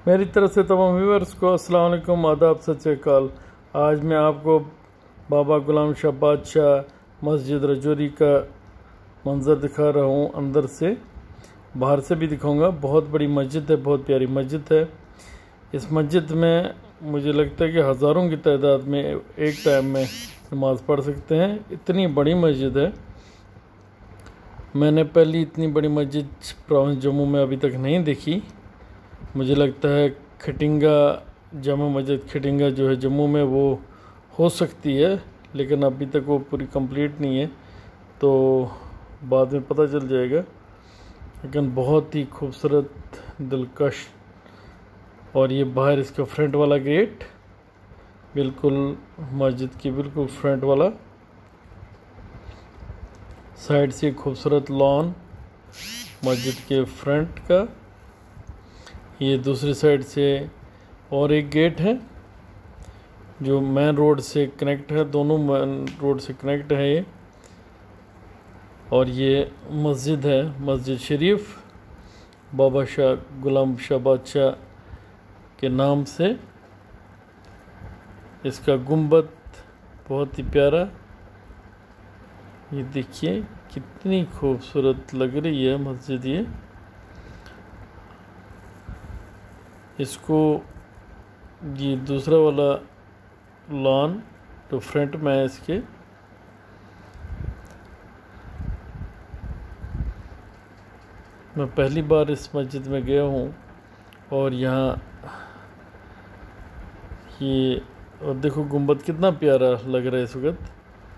मेरी तरफ से तमाम व्यूअर्स को अस्सलाम वालेकुम, आदाब, सत श्री अकाल। आज मैं आपको बाबा गुलाम शाह बादशाह मस्जिद रजौरी का मंज़र दिखा रहा हूँ। अंदर से, बाहर से भी दिखाऊंगा। बहुत बड़ी मस्जिद है, बहुत प्यारी मस्जिद है। इस मस्जिद में मुझे लगता है कि हज़ारों की तादाद में एक टाइम में नमाज़ पढ़ सकते हैं। इतनी बड़ी मस्जिद है। मैंने पहली इतनी बड़ी मस्जिद प्रोविंस जम्मू में अभी तक नहीं देखी। मुझे लगता है खटिंगा जामा मस्जिद खटिंगा जो है जम्मू में वो हो सकती है, लेकिन अभी तक वो पूरी कंप्लीट नहीं है, तो बाद में पता चल जाएगा। लेकिन बहुत ही खूबसूरत, दिलकश। और ये बाहर इसका फ्रंट वाला गेट, बिल्कुल मस्जिद की बिल्कुल फ्रंट वाला। साइड से खूबसूरत लॉन मस्जिद के फ्रंट का। ये दूसरी साइड से और एक गेट है जो मेन रोड से कनेक्ट है, दोनों मेन रोड से कनेक्ट है ये। और ये मस्जिद है, मस्जिद शरीफ, बाबा शाह गुलाम शाह बादशाह के नाम से। इसका गुंबद बहुत ही प्यारा, ये देखिए कितनी खूबसूरत लग रही है मस्जिद ये। इसको ये दूसरा वाला लॉन तो फ्रंट में है इसके। मैं पहली बार इस मस्जिद में गया हूँ और यहाँ ये, और देखो गुंबद कितना प्यारा लग रहा है इस वक्त।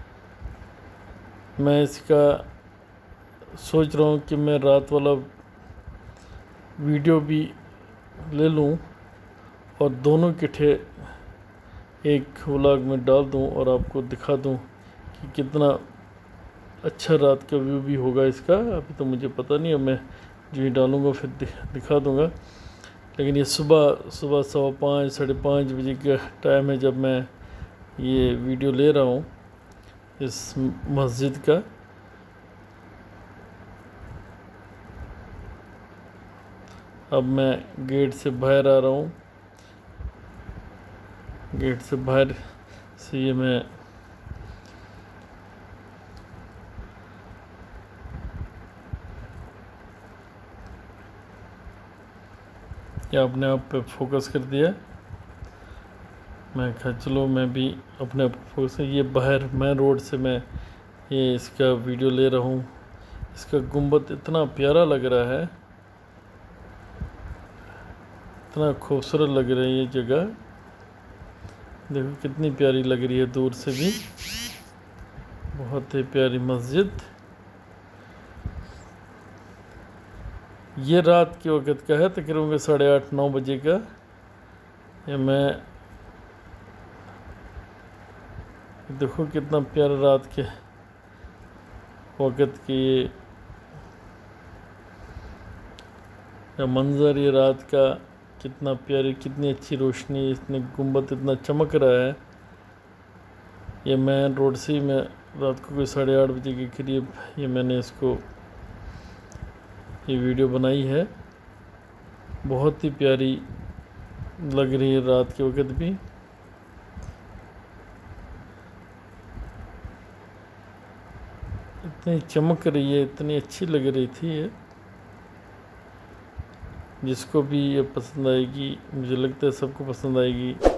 मैं इसका सोच रहा हूँ कि मैं रात वाला वीडियो भी ले लूँ और दोनों इकट्ठे एक व्लॉग में डाल दूँ और आपको दिखा दूँ कि कितना अच्छा रात का व्यू भी होगा इसका। अभी तो मुझे पता नहीं है, मैं जो ही डालूँगा फिर दिखा दूँगा। लेकिन ये सुबह 5:15 साढ़े 5 बजे का टाइम है जब मैं ये वीडियो ले रहा हूँ इस मस्जिद का। अब मैं गेट से बाहर आ रहा हूँ। गेट से बाहर से ये मैं ये अपने आप पे फोकस कर दिया। मैं कहा चलो मैं भी अपने आप फोकस। ये बाहर मेन रोड से मैं ये इसका वीडियो ले रहा हूँ। इसका गुंबद इतना प्यारा लग रहा है, इतना खूबसूरत लग रही है ये जगह। देखो कितनी प्यारी लग रही है दूर से भी, बहुत ही प्यारी मस्जिद। ये रात के वक्त का है, तकरीबन 8:30-9 बजे का। ये मैं देखो कितना प्यारा रात के वक्त की ये मंजर, ये रात का कितना प्यारी, कितनी अच्छी रोशनी, इतने गुंबद इतना चमक रहा है। ये मेन रोड से ही मैं रात को कोई 8:30 बजे के करीब ये मैंने इसको ये वीडियो बनाई है। बहुत ही प्यारी लग रही है रात के वक्त भी। इतनी चमक रही है, इतनी अच्छी लग रही थी ये। जिसको भी ये पसंद आएगी, मुझे लगता है सबको पसंद आएगी।